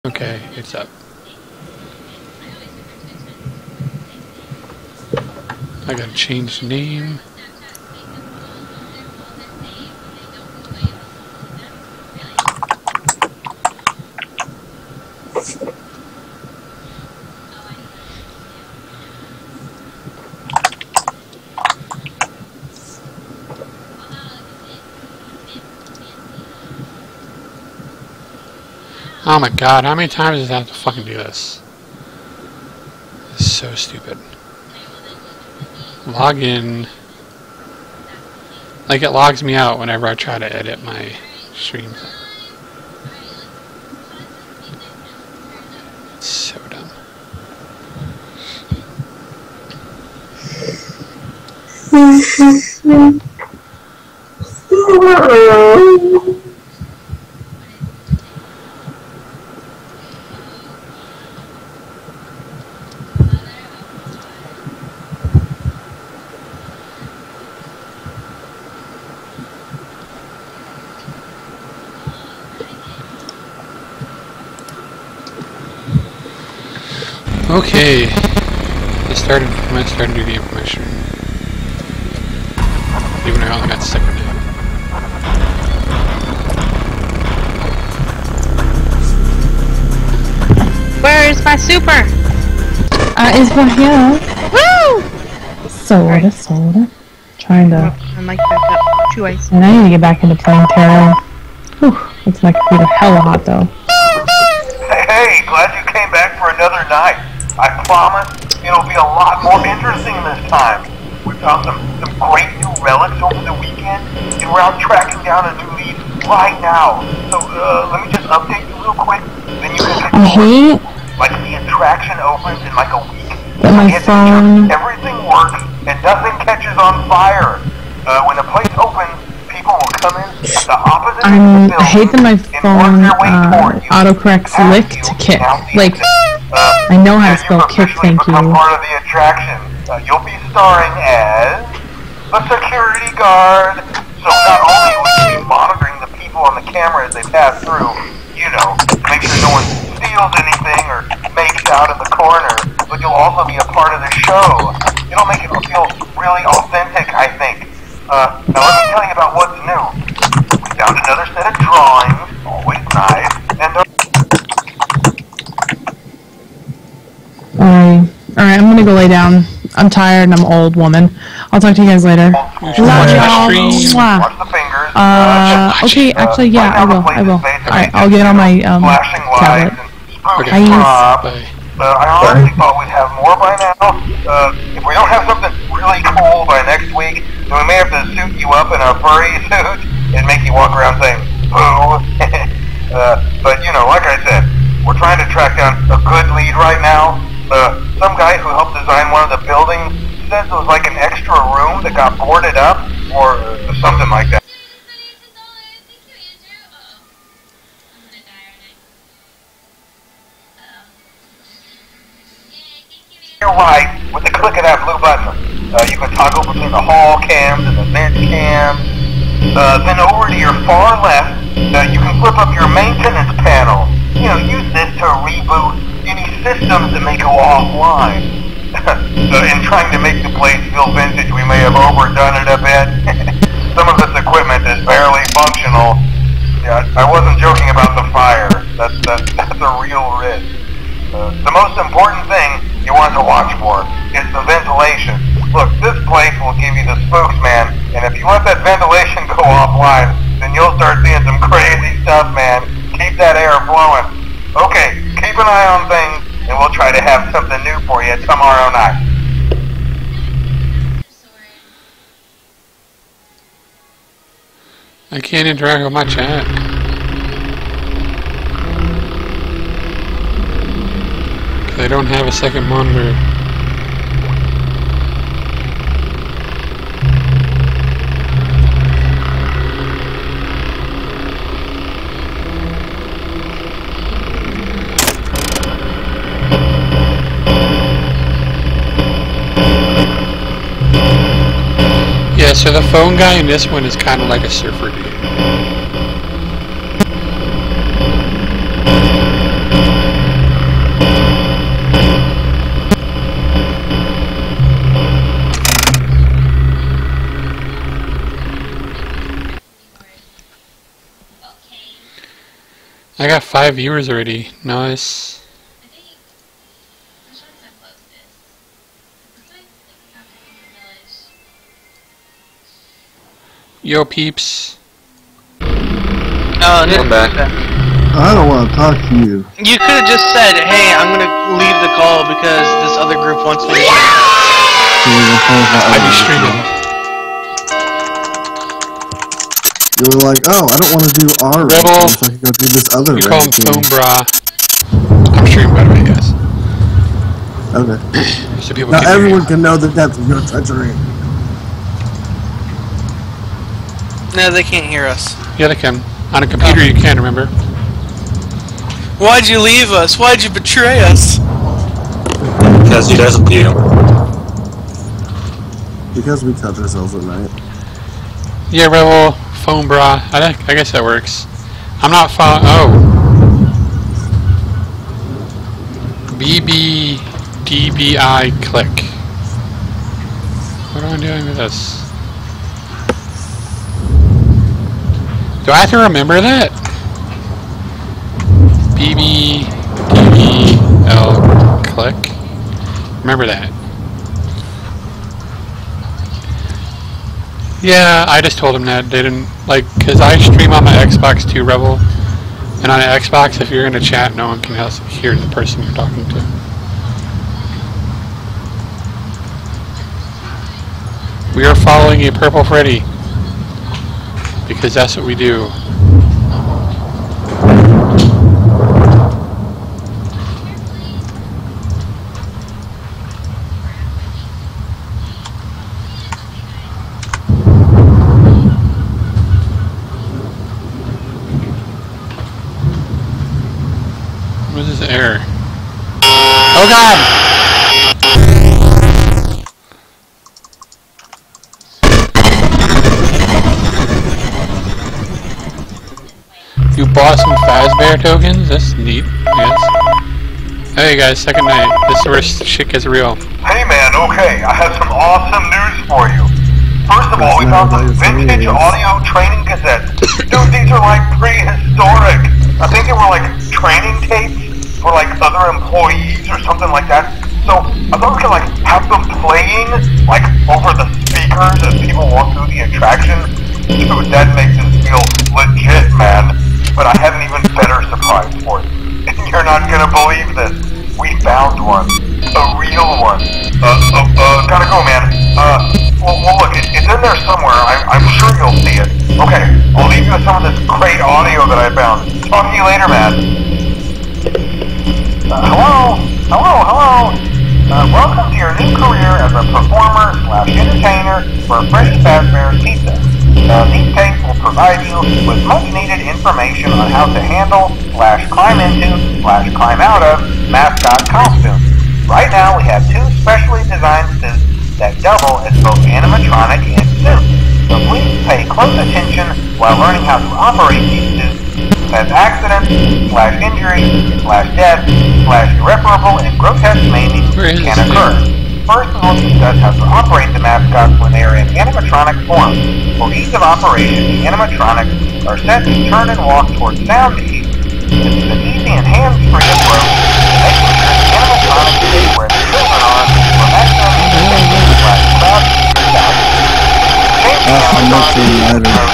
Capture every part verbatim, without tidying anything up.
Okay, it's up. I gotta change the name. Oh my god, how many times does I have to fucking do this? This is so stupid. Log in. Like, it logs me out whenever I try to edit my streams. It's so dumb. Okay, I started. I'm gonna start a new game for my stream. Even though I only got second now. Where is my super? Uh, it's right here. Woo! Sorta, right. sorta. Trying to. I'm like back up. Two ice. And I need to get back into playing Terra. Whew, makes my computer hella hot though. Hey, glad you came back for another night. I promise it'll be a lot more interesting this time. We found some, some great new relics over the weekend, and we're out tracking down a new lead right now. So, uh, let me just update you real quick, then you can get I hate like the attraction opens in like a week. that my phone... Everything works, and nothing catches on fire. Uh, when the place opens, people will come in the opposite I'm, end of the I hate that my building phone and work their way uh, toward you. autocorrects lick to kick. Like, I know how to spell kick, thank you. Part of the attraction. Uh, you'll be starring as the security guard. So not only will you be monitoring the people on the camera as they pass through, you know, make sure no one steals anything or makes out in the corner, but you'll also be a part of the show. It'll make it feel really authentic, I think. Uh, now let me tell you about what's new. We found another set of drawings, always nice, and uh, Alright, alright, I'm gonna go lay down. I'm tired and I'm an old woman. I'll talk to you guys later. Watch my stream. Mwah. watch the fingers. Uh, okay, actually, yeah, I will, I will. Alright, I'll get on my, um, flashing tablet. lights and spooky Okay. props. Bye. Uh, I honestly thought we'd have more by now. Uh, if we don't have something really cool by next week, then we may have to suit you up in a furry suit and make you walk around saying, boo. uh, but, you know, like I said, we're trying to track down a good lead right now. Uh, some guy who helped design one of the buildings says it was like an extra room that got boarded up, or uh, something like that. You're right, with the click of that blue button, uh, you can toggle between the hall cams and the vent cams. Uh, then over to your far left, uh, you can flip up your maintenance panel. You know, use this to reboot any systems that may go offline. So in trying to make the place feel vintage, we may have overdone it a bit. Some of this equipment is barely functional. Yeah, I wasn't joking about the fire. That's, that's, that's a real risk. Uh, the most important thing you want to watch for is the ventilation. Look, this place will give you the spooks, man, and if you let that ventilation go offline, then you'll start seeing some crazy stuff, man. Keep that air flowing. Okay, keep an eye on things, and we'll try to have something new for you tomorrow night. I can't interact with my chat. I don't have a second monitor. Yeah, so the phone guy in this one is kind of like a surfer dude. I got five viewers already. Nice. Yo, peeps. Oh, no, I'm back. I don't want to talk to you. You could have just said, "Hey, I'm gonna leave the call because this other group wants me to." I be streaming. You were like, "Oh, I don't want to do our Rebel. rank, so I can go do this other You call him rank Foam thing." Bra. I'm streaming, by the way, guys. Okay. So people Now can hear everyone you. can know the depth of your treachery. No, they can't hear us. Yeah, they can. On a computer, you can, remember? Why'd you leave us? Why'd you betray us? Because he doesn't do. Because we touch ourselves at night. Yeah, Rebel, Foam Bra. I, think- I guess that works. I'm not following. Oh. B B D B I click. What am I doing with this? Do I have to remember that? B B D B L click. Remember that. Yeah, I just told him that. They didn't, like, because I stream on my Xbox too, Rebel. And on an Xbox, if you're in a chat, no one can else hear the person you're talking to. We are following a Purple Freddy. Because that's what we do. What is this error? Oh god! You bought some Fazbear tokens? That's neat, yes. Hey guys, second night. This is where shit gets real. Hey man, okay, I have some awesome news for you. First of all, we found some vintage audio training cassettes. Dude, these are like prehistoric. I think they were like training tapes for like other employees or something like that. So I thought we could like have them playing like over the speakers as people walk through the attraction. Dude, that makes us feel legit, man. But I have an even better surprise for you. And you're not gonna believe this. We found one. A real one. Uh, uh, uh, gotta go, man. Uh, well, well look, it, it's in there somewhere. I, I'm sure you'll see it. Okay, I'll leave you with some of this great audio that I found. Talk to you later, man. Uh, hello? Hello, hello? Uh, welcome to your new career as a performer slash entertainer for Freddy Fazbear's Pizza. Uh, these tapes will provide you with much needed information on how to handle, slash climb into, slash climb out of mascot costumes. Right now we have two specially designed suits that double as both animatronic and suit. So please pay close attention while learning how to operate these suits, as accidents, slash injuries, slash death, slash irreparable and grotesque maiming can occur. First, we will discuss how to operate the mascots when they are in animatronic form. For ease of operation, the animatronics are set to turn and walk towards sound ease. This is an easy and hands-free approach to making sure the animatronics stay where the children are for maximum efficiency slash crowd value. Change the animatronic approach.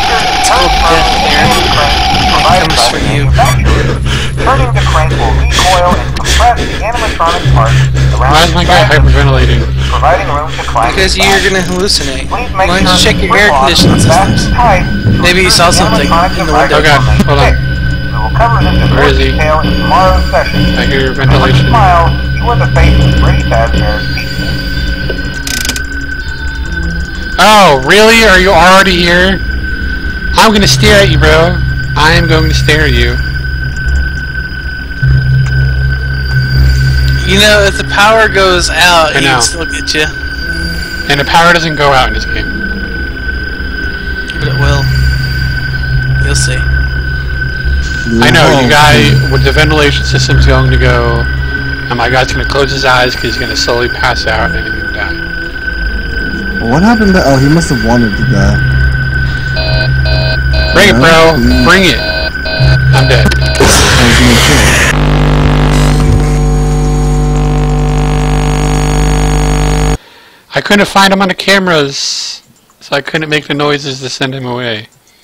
Provided by the manufacturer. Turning the crank will recoil and compress the animatronic parts around Why is my guy hyperventilating? providing room to climb. Because you're gonna hallucinate. Please make Why don't you sure check your the air grip conditioning lock is systems? tight to Maybe you ensure saw something animatronic in the devices window. Okay, remain hold on. fixed. We will cover this in Where more is he? detail in tomorrow's session. I hear With a ventilation. smile, you are the face of Freddy Fazbear's Pizza. Oh, really? Are you already here? I'm gonna stare at you, bro. I am going to stare at you. You know, if the power goes out, I he know. can still get you. And the power doesn't go out in this game. But it will. You'll see. I know, you guy, with the ventilation system's going to go, and my guy's going to close his eyes because he's going to slowly pass out and he's going to die. What happened to... Oh, he must have wanted to die. Bring it, bro. Bring it. I'm dead. I couldn't find him on the cameras, so I couldn't make the noises to send him away.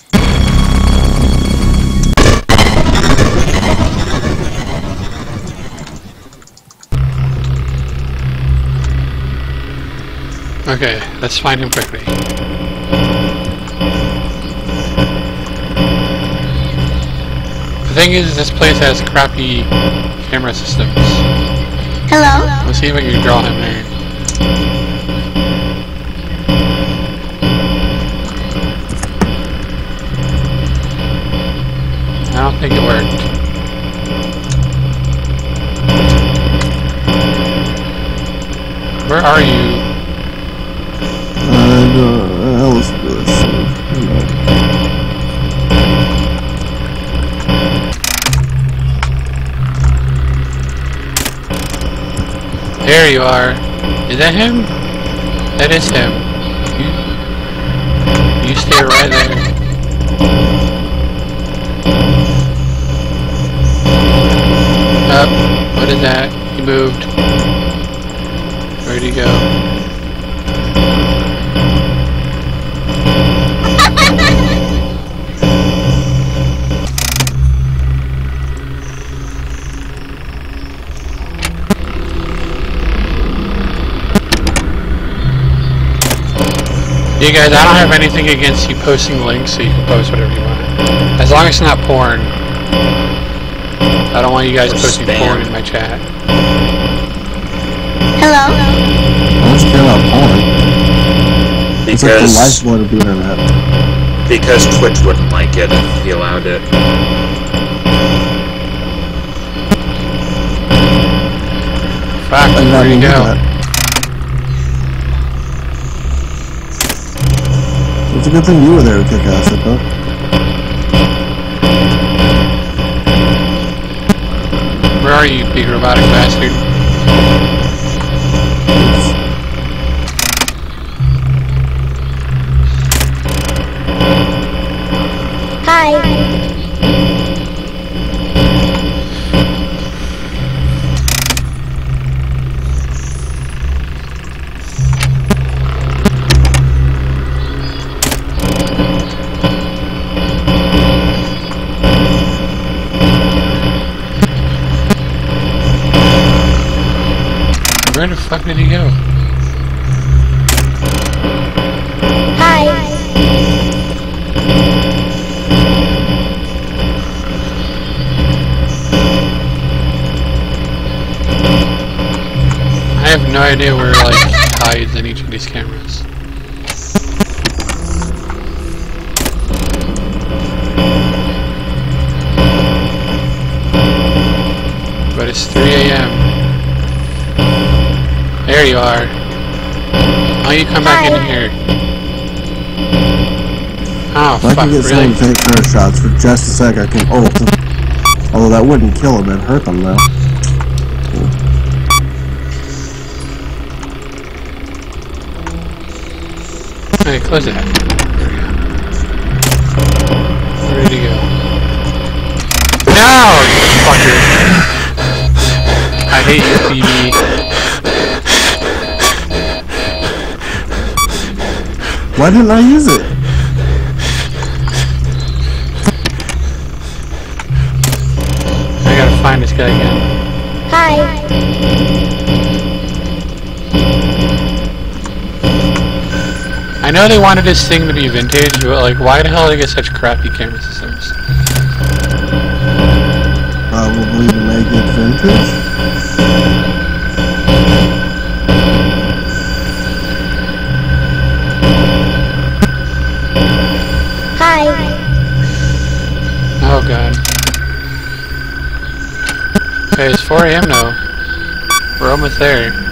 Okay, let's find him quickly. The thing is, this place has crappy camera systems. Hello? Let's see if I can draw him there. I don't think it worked. Where are you? Uh, else this. There you are. Is that him? That is him. You, you stay right there. Up. What is that? He moved. Where'd he go? You guys, I don't have anything against you posting links, so you can post whatever you want. As long as it's not porn. I don't want you guys Or posting spam. porn in my chat. Hello? I don't care about porn. It's like the Because lifeblood of the internet. because Twitch wouldn't like it if he allowed it. Fuck, I'm not where'd he into go? that. It's a good thing you were there to kick ass at though. Where are you, big robotic bastard? Hi. Where the fuck did he go? Hi. I have no idea where like he hides in each of these cameras. But it's three A M There you are. Why don't you come back in here? Oh, If I fuck, can get really? some fake air shots for just a sec, I can ult them. Although that wouldn't kill them, it'd hurt them though. Hey, close that. There we go. Where did he go? No, you fucker! I hate you, P D. Why didn't I use it? I gotta find this guy again. Hi. I know they wanted this thing to be vintage, but like, why the hell did they get such crappy camera systems? Probably to make it vintage. Hi. Oh god. Okay, it's four A M now. We're almost there.